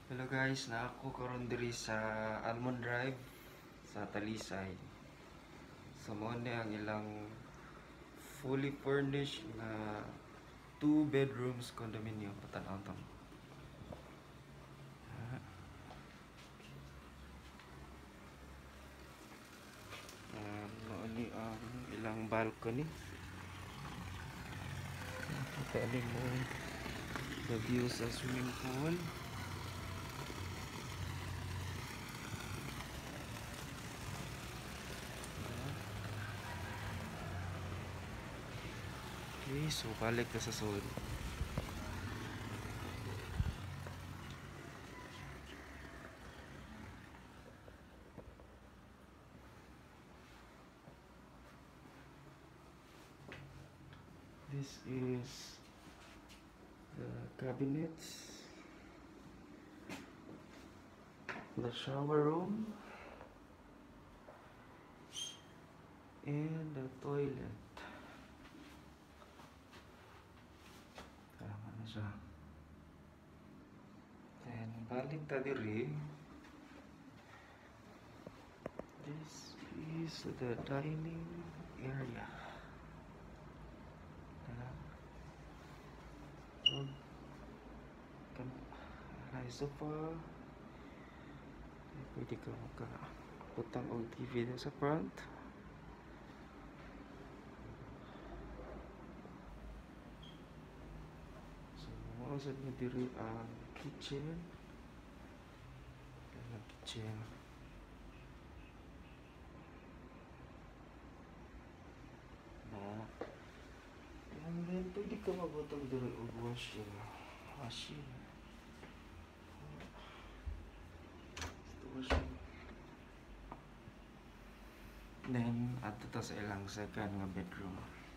Hello guys, na ako karon diri sa Almond Drive sa Talisay. So mo ni ang ilang fully furnished na 2 bedrooms condominium patanaw to. Mo ni ang ilang balcony. Kita mo the view sa swimming pool. Okay, so balik ka sa sud. This is the cabinets, the shower room, and the toilet. Tama na siya. Then, balik ta diri. This is the dining area. May sofa. Pwede ka makaputang og TV sa front. So, mausad na diri ang kitchen. Ang kitchen. And then, pwede ka magbutang diri og washing. Then, ato ta sa ilang second nga bedroom.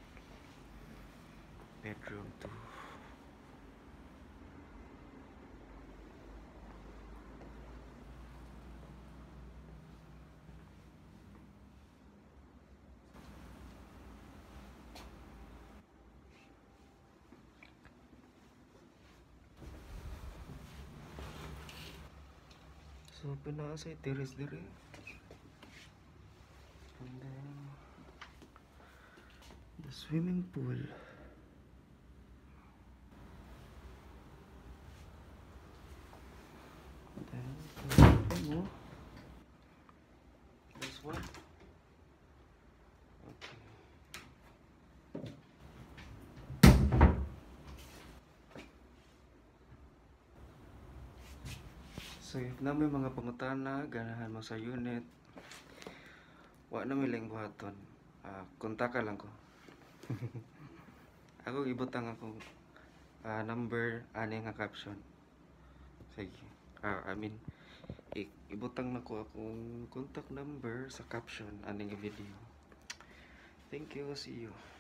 Bedroom 2. So, pinaka sa terrace diri. And then, the swimming pool. Then, this one. Okay. So, if na may mga pangutana, ganahan mo sa unit, wa na may lang buhaton. Kontakan lang ko. Ako ibutang akong number ani nga caption. Sige. Ibutang na ko akong contact number sa caption ani nga video. Thank you. See you.